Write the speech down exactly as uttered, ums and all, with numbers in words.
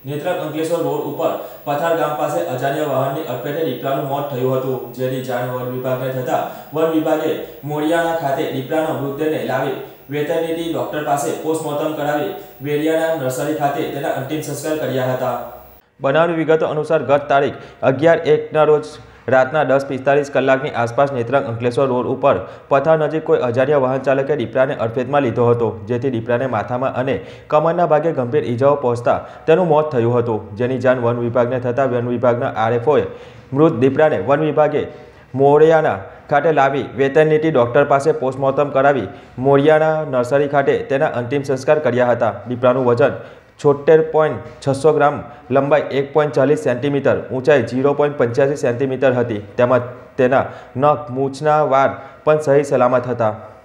Netrang Ankleshwar road ઉપર પથાર ગામ પાસે અજાણ્યા વાહનની અડફેટે દીપડાનું મોત થયું હતું, જેની જાણ વન વિભાગને થતાં વન વિભાગે મોડિયાણા ખાતે દીપડાના મૃતદેહને લાવી વેટરનરી ડોક્ટર પાસે પોસ્ટમોર્ટમ કરાવી વેલિયાના નર્સરી ખાતે તેના અંતિમ સંસ્કાર કર્યા હતા। બનાવની વિગતો અનુસાર ગત તારીખ અગિયાર એકના રોજ રાતના દસ પિસ્તાલીસ કલાકની આસપાસ નેત્રંગ અંકલેશ્વર રોડ ઉપર પથાર નજીક કોઈ અજાણ્યા વાહન ચાલકે દીપડાને અડફેટમાં લીધો હતો, જેથી દીપડાને માથામાં અને કમરના ભાગે ગંભીર ઈજાઓ પહોંચતા તેનું મોત થયું હતું, જેની જાણ વન વિભાગને થતાં વન વિભાગના આરએફઓએ મૃત દીપડાને વન વિભાગે મોડિયાણા ખાતે લાવી વેટરનરી ડોક્ટર પાસે પોસ્ટમોર્ટમ કરાવી મોડિયાણા નર્સરી ખાતે તેના અંતિમ સંસ્કાર કર્યા હતા। દીપડાનું વજન છોતેર પોઈન્ટ છસો ગ્રામ, લંબાઈ એક પોઈન્ટ ચાલીસ સેન્ટીમીટર, ઊંચાઈ ઝીરો પોઈન્ટ પંચ્યાસી સેન્ટીમીટર હતી, તેમજ તેના નખ મૂછના વાળ પણ સહી સલામત હતા।